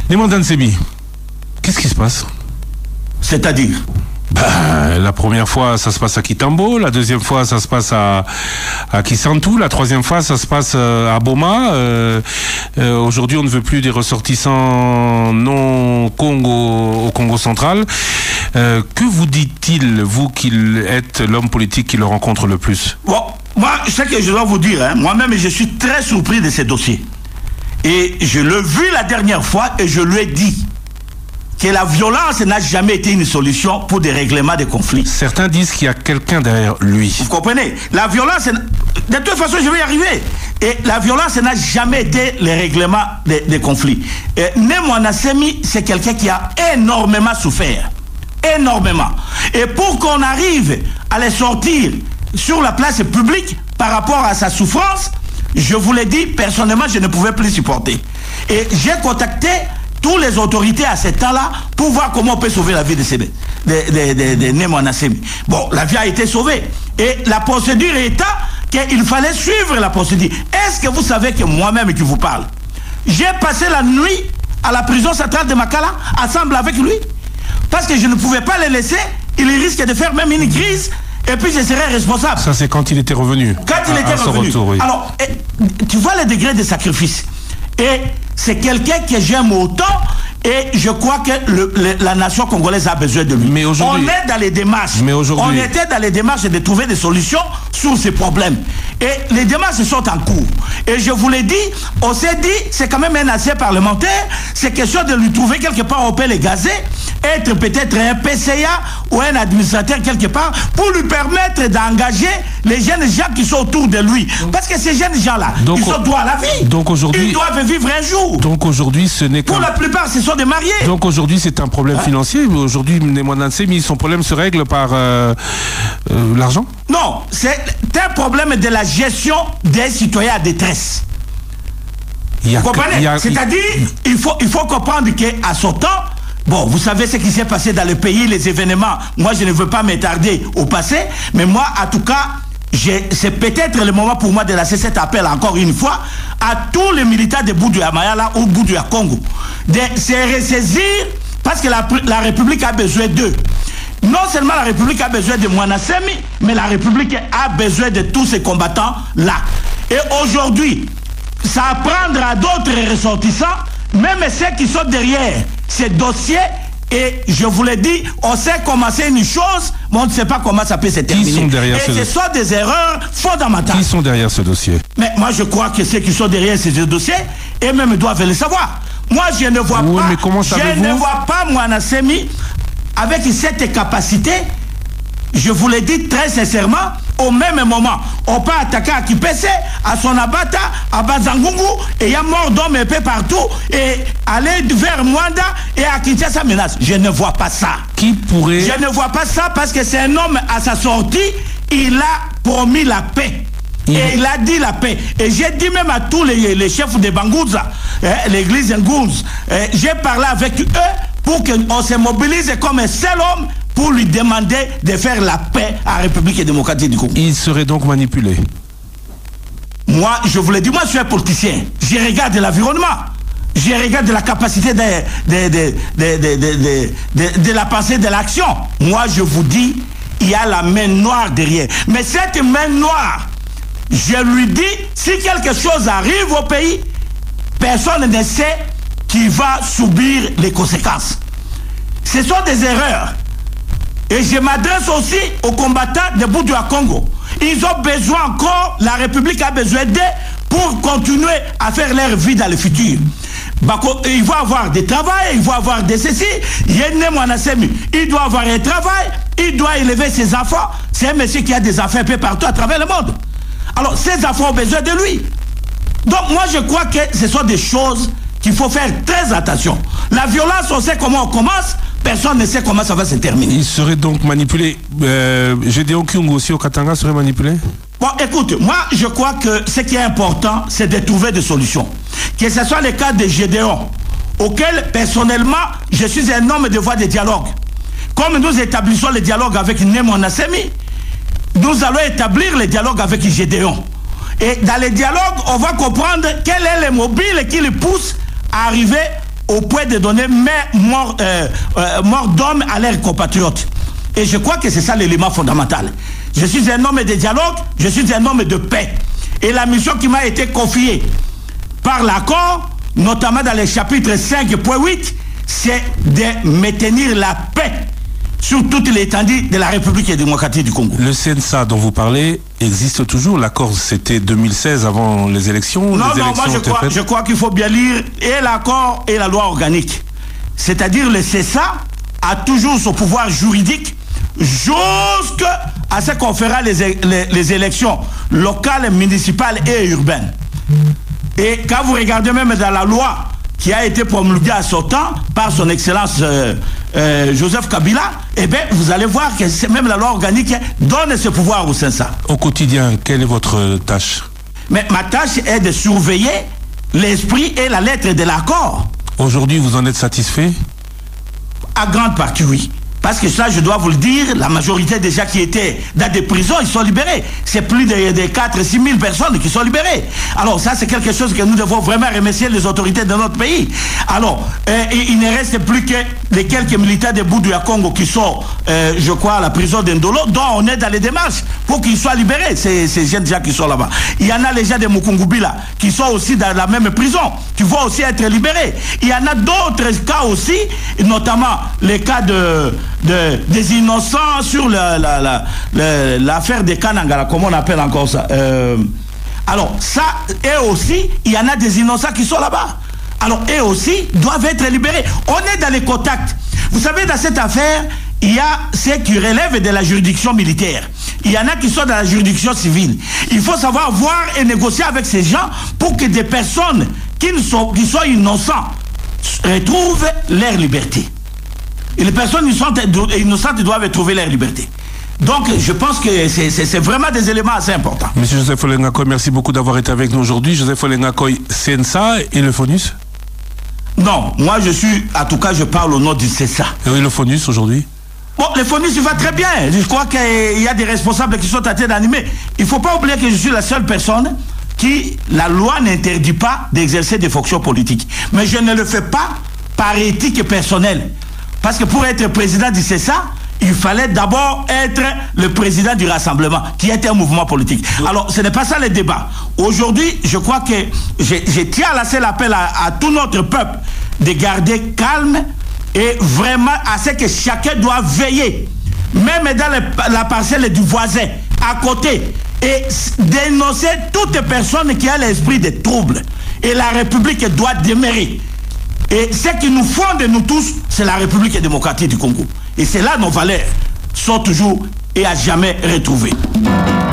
Némanda Nsemi, qu'est-ce qui se passe? C'est-à-dire? La première fois, ça se passe à Kitambo. La deuxième fois, ça se passe à Kisantu. La troisième fois, ça se passe à Boma. Aujourd'hui, on ne veut plus des ressortissants non Congo au Congo central. Que vous dit-il, vous qui êtes l'homme politique qui le rencontre le plus? Bon, moi, ce que je dois vous dire, moi-même, je suis très surpris de ces dossiers. Et je l'ai vu la dernière fois et je lui ai dit que la violence n'a jamais été une solution pour des règlements de conflits. Certains disent qu'il y a quelqu'un derrière lui. Vous comprenez? La violence, de toute façon, je vais y arriver. Et la violence n'a jamais été le règlement des conflits. Némanda Nsemi, c'est quelqu'un qui a énormément souffert. Énormément. Et pour qu'on arrive à les sortir sur la place publique par rapport à sa souffrance, je vous l'ai dit, personnellement, je ne pouvais plus supporter. Et j'ai contacté toutes les autorités à ce temps-là pour voir comment on peut sauver la vie de Némanda Nsemi. Bon, la vie a été sauvée. Et la procédure étant qu'il fallait suivre la procédure. Est-ce que vous savez que moi-même qui vous parle, j'ai passé la nuit à la prison centrale de Makala, ensemble avec lui, parce que je ne pouvais pas le laisser, il risque de faire même une crise, et puis je serais responsable. Ça, c'est quand il était revenu. Quand il était revenu. Retour, oui. Alors, tu vois le degré de sacrifice. Et c'est quelqu'un que j'aime autant et je crois que la nation congolaise a besoin de lui. Mais aujourd'hui, on est dans les démarches. On était dans les démarches de trouver des solutions sur ces problèmes. Et les démarches sont en cours. Et je vous l'ai dit, on s'est dit, c'est quand même un ancien parlementaire, c'est question de lui trouver quelque part, on peut les gazer, être peut-être un PCA ou un administrateur quelque part, pour lui permettre d'engager les jeunes gens qui sont autour de lui. Parce que ces jeunes gens-là, ils sont droits à la vie. Donc aujourd'hui, ils doivent vivre un jour. Donc aujourd'hui, ce n'est pour la plupart, ce sont des mariés. Donc aujourd'hui, c'est un problème financier. Aujourd'hui, Némanda Nsemi, son problème se règle par l'argent? Non, c'est un problème de la gestion des citoyens à détresse. Vous comprenez? C'est-à-dire, il faut comprendre qu'à son temps, bon, vous savez ce qui s'est passé dans le pays, les événements. Moi, je ne veux pas m'attarder au passé, mais moi, en tout cas, c'est peut-être le moment pour moi de lancer cet appel encore une fois à tous les militants de Budu Mayala ou Budu Congo de se ressaisir parce que la République a besoin d'eux. Non seulement la République a besoin de Némanda Nsemi, mais la République a besoin de tous ces combattants-là. Et aujourd'hui, ça apprendra d'autres ressortissants, même ceux qui sont derrière ces dossiers. Et je vous l'ai dit, on sait commencer une chose, mais on ne sait pas comment ça peut se terminer. Qui sont derrière ce sont des erreurs fondamentales. Qui sont derrière ce dossier? Mais moi, je crois que ceux qui sont derrière ces dossiers, eux-mêmes doivent le savoir. Moi, je ne vois pas Némanda Nsemi avec cette capacité. Je vous l'ai dit très sincèrement, au même moment, on peut attaquer à Kipese, à Sonabata, à Bazangungu, et il y a mort d'hommes épais partout, et aller vers Mwanda et à Kinshasa menace. Je ne vois pas ça. Qui pourrait... Je ne vois pas ça parce que c'est un homme, à sa sortie, il a promis la paix. Et il a dit la paix. Et j'ai dit même à tous les chefs de Bangouza, l'église Ngouz, j'ai parlé avec eux pour qu'on se mobilise comme un seul homme pour lui demander de faire la paix à la République démocratique du Congo. Il serait donc manipulé. Moi, je vous l'ai dit, moi je suis un politicien. Je regarde l'environnement. Je regarde la capacité de la pensée, de l'action. Moi, je vous dis, il y a la main noire derrière. Mais cette main noire, je lui dis, si quelque chose arrive au pays, personne ne sait qui va subir les conséquences. Ce sont des erreurs. Et je m'adresse aussi aux combattants de Budu Congo. Ils ont besoin encore, la République a besoin d'eux pour continuer à faire leur vie dans le futur. Ils vont avoir des travails, ils vont avoir des ceci. Némanda Nsemi, il doit avoir un travail, il doit élever ses enfants. C'est un monsieur qui a des enfants un peu partout à travers le monde. Alors, ces enfants ont besoin de lui. Donc, moi, je crois que ce sont des choses qu'il faut faire très attention. La violence, on sait comment on commence. Personne ne sait comment ça va se terminer. Il serait donc manipulé. Gédéon Kyungu aussi au Katanga serait manipulé? Bon, écoute, moi je crois que ce qui est important, c'est de trouver des solutions. Que ce soit le cas de Gédéon, auquel personnellement, je suis un homme de voie de dialogue. Comme nous établissons le dialogue avec Némanda Nsemi, nous allons établir le dialogue avec Gédéon. Et dans le dialogue, on va comprendre quel est le mobile qui le pousse à arriver au point de donner mort d'homme à leurs compatriotes. Et je crois que c'est ça l'élément fondamental. Je suis un homme de dialogue, je suis un homme de paix. Et la mission qui m'a été confiée par l'accord, notamment dans les chapitres 5.8, c'est de maintenir la paix sur toute l'étendue de la République démocratique du Congo. Le CNSA dont vous parlez existe toujours. L'accord, c'était 2016 avant les élections. Non, moi je crois qu'il faut bien lire et l'accord et la loi organique. C'est-à-dire le CNSA a toujours son pouvoir juridique jusqu'à ce qu'on fera les élections locales, municipales et urbaines. Et quand vous regardez même dans la loi qui a été promulguée à son temps par son excellence Joseph Kabila, eh bien, vous allez voir que même la loi organique donne ce pouvoir au CNSA. Au quotidien, quelle est votre tâche? Mais ma tâche est de surveiller l'esprit et la lettre de l'accord. Aujourd'hui, vous en êtes satisfait? À grande partie, oui. Parce que ça, je dois vous le dire, la majorité des gens qui étaient dans des prisons, ils sont libérés. C'est plus de 4 6 000 personnes qui sont libérées. Alors ça, c'est quelque chose que nous devons vraiment remercier les autorités de notre pays. Alors, il ne reste plus que les quelques militaires de Boudouya Congo qui sont, je crois, à la prison d'Indolo, dont on est dans les démarches pour qu'ils soient libérés, ces jeunes gens qui sont là-bas. Il y en a les gens de Mukungubila qui sont aussi dans la même prison, qui vont aussi être libérés. Il y en a d'autres cas aussi, notamment les cas des innocents sur l'affaire des Kanangala, comment on appelle encore ça. Alors ça, et aussi, il y en a des innocents qui sont là-bas. Alors, eux aussi doivent être libérés. On est dans les contacts. Vous savez, dans cette affaire, il y a ceux qui relèvent de la juridiction militaire. Il y en a qui sont dans la juridiction civile. Il faut savoir voir et négocier avec ces gens pour que des personnes qui soient innocents retrouvent leur liberté. Et les personnes innocentes doivent trouver leur liberté. Donc, je pense que c'est vraiment des éléments assez importants. Monsieur Joseph Olengakoy, merci beaucoup d'avoir été avec nous aujourd'hui. Joseph Olengakoy, CNSA et le FONUS? Non, moi je suis, en tout cas, je parle au nom du CNSA. Et le FONUS aujourd'hui? Bon, le FONUS, il va très bien. Je crois qu'il y a des responsables qui sont en train d'animer. Il ne faut pas oublier que je suis la seule personne qui, la loi n'interdit pas d'exercer des fonctions politiques. Mais je ne le fais pas par éthique personnelle. Parce que pour être président du CNSA, il fallait d'abord être le président du Rassemblement, qui était un mouvement politique. Alors, ce n'est pas ça le débat. Aujourd'hui, je crois que je tiens à lancer l'appel à tout notre peuple de garder calme et vraiment à ce que chacun doit veiller, même dans la parcelle du voisin, à côté, et dénoncer toute personne qui a l'esprit de trouble. Et la République doit demeurer. Et ce qui nous fonde, nous tous, c'est la République démocratique du Congo. Et c'est là nos valeurs sont toujours et à jamais retrouvées.